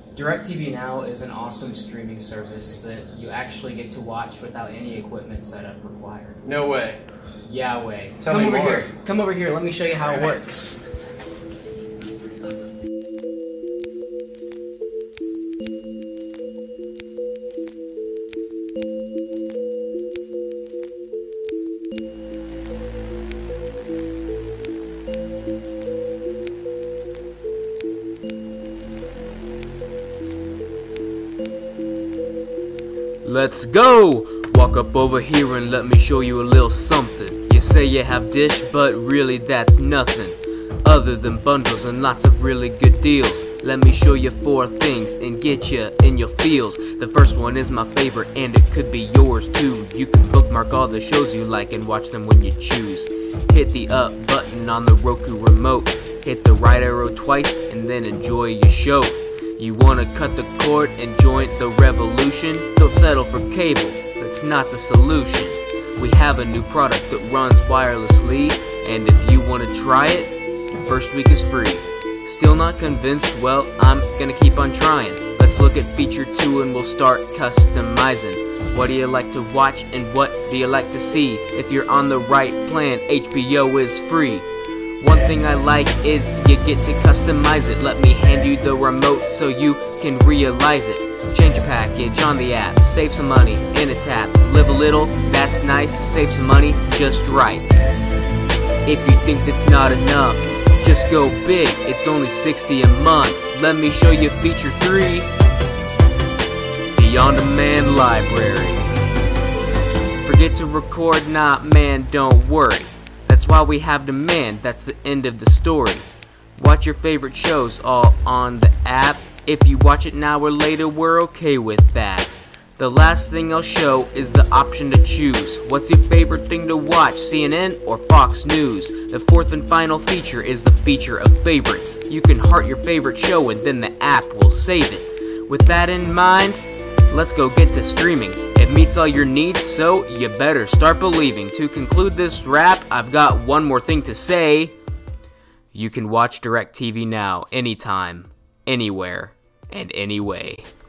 DirecTV Now is an awesome streaming service that you actually get to watch without any equipment setup required. No way. Yeah way. Tell me more. Here. Come over here, let me show you how it works. Let's go! Walk up over here and let me show you a little something. You say you have Dish, but really that's nothing other than bundles and lots of really good deals. Let me show you 4 things and get you in your feels. The first one is my favorite and it could be yours too. You can bookmark all the shows you like and watch them when you choose. Hit the up button on the Roku remote. Hit the right arrow twice and then enjoy your show. You wanna cut the cord and join the revolution? Don't settle for cable, that's not the solution. We have a new product that runs wirelessly, and if you wanna try it, first week is free. Still not convinced? Well, I'm gonna keep on trying. Let's look at feature 2 and we'll start customizing. What do you like to watch and what do you like to see? If you're on the right plan, HBO is free. One thing I like is you get to customize it. Let me hand you the remote so you can realize it. Change your package on the app, save some money in a tap. Live a little, that's nice, save some money just right. If you think that's not enough, just go big, it's only $60 a month. Let me show you feature 3, the on-demand library. Forget to record? Nah man, don't worry. That's why we have demand, that's the end of the story. Watch your favorite shows all on the app. If you watch it now or later, we're okay with that. The last thing I'll show is the option to choose. What's your favorite thing to watch, CNN or Fox News? The 4th and final feature is the feature of favorites. You can heart your favorite show and then the app will save it. With that in mind, let's go get to streaming. It meets all your needs, so you better start believing. To conclude this rap, I've got one more thing to say. You can watch DirecTV Now anytime, anywhere, and anyway.